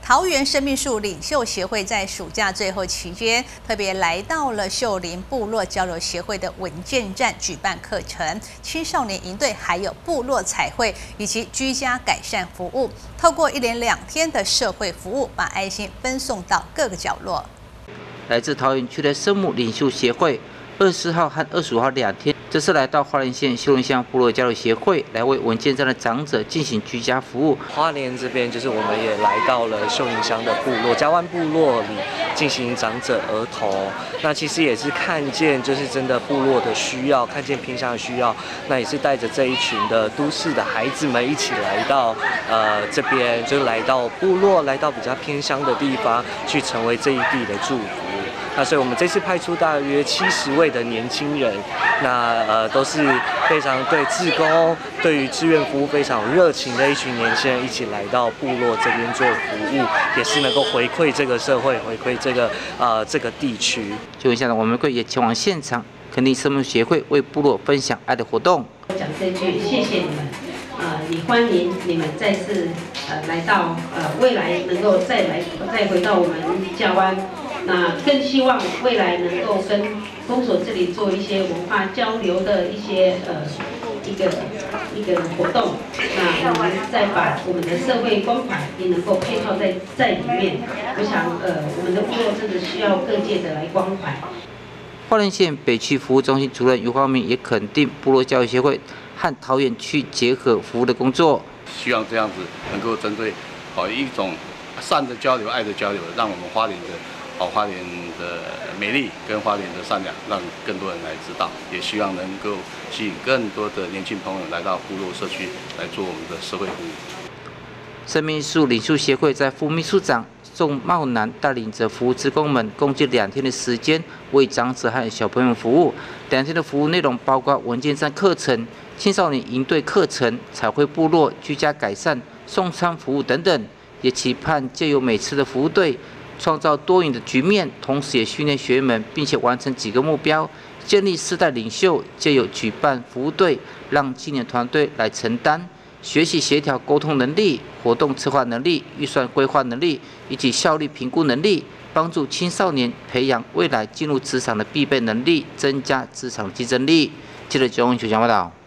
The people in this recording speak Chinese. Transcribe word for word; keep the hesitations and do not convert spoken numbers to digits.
桃园生命树领袖协会在暑假最后期间，特别来到了秀林部落交流协会的文件站举办课程、青少年营队，还有部落彩绘以及居家改善服务。透过一连两天的社会服务，把爱心分送到各个角落。 来自桃园区的生母领袖协会，二十四号和二十五号两天，这次来到花莲县秀林乡部落交流协会，来为文件站的长者进行居家服务。 花莲这边就是我们也来到了秀林乡的部落嘉湾部落里进行长者儿童，那其实也是看见就是真的部落的需要，看见偏乡的需要，那也是带着这一群的都市的孩子们一起来到呃这边，就来到部落，来到比较偏乡的地方，去成为这一地的祝福。那所以我们这次派出大约七十位的年轻人，那呃都是非常对志工、对于志愿服务非常有热情的一群年轻人，一起来到部落这边做服务，也是能够回馈这个社会，回馈这个呃这个地区。 就现在我们会也前往现场，肯定生命协会为部落分享爱的活动。 讲这句，谢谢你们，呃，也欢迎你们再次呃来到呃未来能够再来再回到我们嘉湾。那更希望未来能够跟公所这里做一些文化交流的一些呃一个一个活动。那我们再把我们的社会关怀也能够配套在在里面。我想呃我们的部落真的需要各界的来关怀。 花莲县北区服务中心主任余光明也肯定部落教育协会和桃园区结合服务的工作。 希望这样子能够针对好一种善的交流、爱的交流，让我们花莲的。好，花莲的美丽跟花莲的善良，让更多人来知道，也希望能够吸引更多的年轻朋友来到部落社区来做我们的社会服务。 生命树领袖协会在副秘书长宋茂南带领着服务志工们，共计两天的时间为长者和小朋友服务。两天的服务内容包括文件站课程、青少年营队课程、彩绘部落、居家改善、送餐服务等等，也期盼借由每次的服务队。创造多赢的局面，同时也训练学员们，并且完成几个目标：建立世代领袖，借由举办服务队，让青年团队来承担；学习协调沟通能力、活动策划能力、预算规划能力以及效率评估能力，帮助青少年培养未来进入职场的必备能力，增加职场竞争力。记者九永九讲报道。